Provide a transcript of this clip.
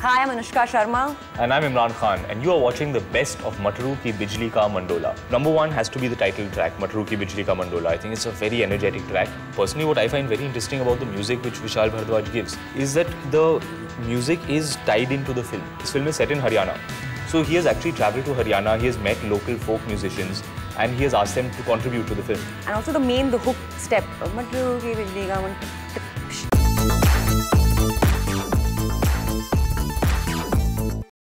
Hi, I'm Anushka Sharma. And I'm Imran Khan, and you are watching the best of Matru Ki Bijlee Ka Mandola. Number one has to be the title track, Matru Ki Bijlee Ka Mandola. I think it's a very energetic track. Personally, what I find very interesting about the music which Vishal Bhardwaj gives is that the music is tied into the film. This film is set in Haryana. So he has actually travelled to Haryana, he has met local folk musicians, and he has asked them to contribute to the film. And also the hook step, Matru Ki Bijlee Ka Mandola.